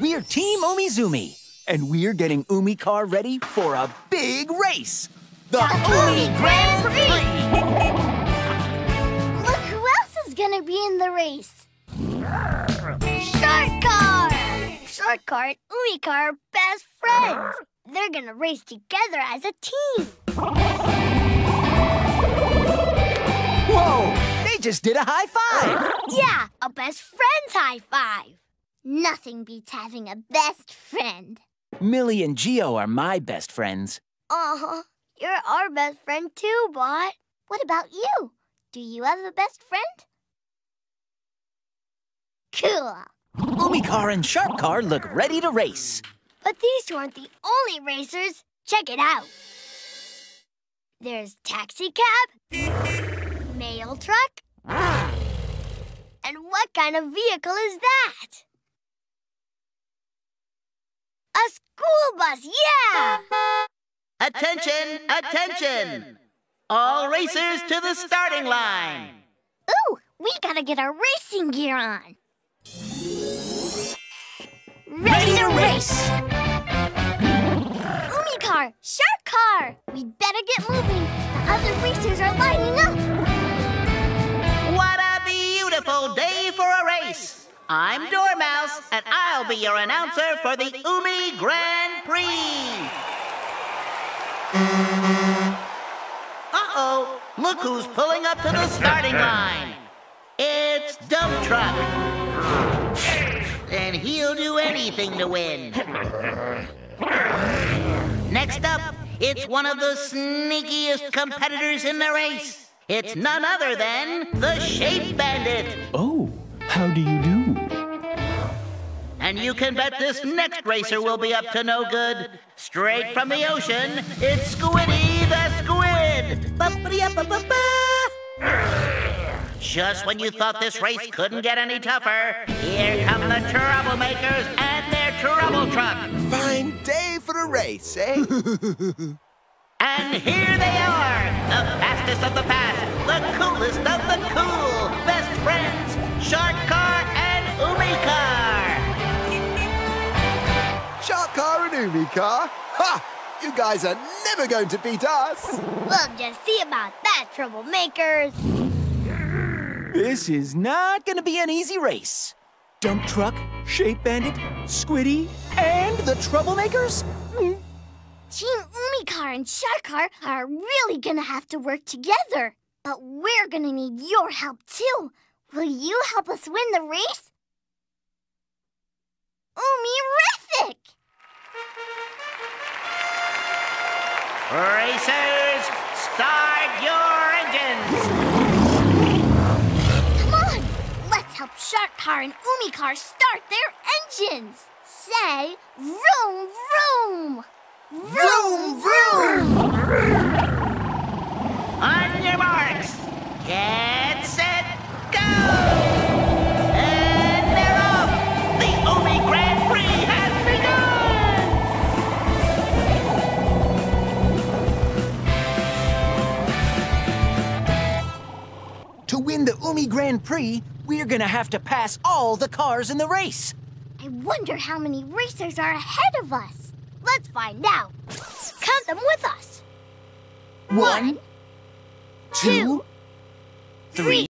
We're Team Umizoomi, and we're getting Umi Car ready for a big race. The Umi Grand Prix! Look who else is gonna be in the race. Shark Car! Shark Car and Umi Car are best friends. They're gonna race together as a team. Whoa! They just did a high five! Yeah, a best friend's high five. Nothing beats having a best friend. Millie and Geo are my best friends. Uh-huh. You're our best friend too, Bot. What about you? Do you have a best friend? Cool. Umi Car and Shark Car look ready to race. But these two aren't the only racers. Check it out. There's taxi cab, mail truck, and what kind of vehicle is that? A school bus, yeah! Attention, attention! All racers to the starting line. Ooh, we gotta get our racing gear on. Ready to race! Umi Car, Shark Car! We better get moving. The other racers are lining up. What a beautiful day for a race! I'm Dormouse, and I'll be your announcer for the Umi Grand Prix. Uh-oh, look who's pulling up to the starting line. It's Dump Truck. And he'll do anything to win. Next up, it's one of the sneakiest competitors in the race. It's none other than the Shape Bandit. Oh, how do you do? And you can bet this next racer will be up to no good. Straight from the ocean, it's Squiddy the Squid. Ba-ba-dee-ba-ba-ba. Just when you thought this race couldn't get any tougher, here come the Troublemakers and their Trouble Truck. Fine day for a race, eh? And here they are, the fastest of the fast, the coolest of the cool, best friends, Shark Car and Umi Car. Shark Car and Umi Car? Ha! You guys are never going to beat us! We'll just see about that, Troublemakers. This is not gonna be an easy race. Dump Truck, Shape Bandit, Squiddy, and the Troublemakers? Team Umi Car and Shark Car are really gonna have to work together. But we're gonna need your help too. Will you help us win the race? Umi-rific! Racers, start your engines! Come on! Let's help Shark Car and Umi Car start their engines! Say, vroom, vroom! Vroom, vroom! On your marks, get set, go! And they're off! The Umi Grand Prix has begun! To win the Umi Grand Prix, we're gonna have to pass all the cars in the race. I wonder how many racers are ahead of us. Let's find out. Count them with us. 1, 2, 3.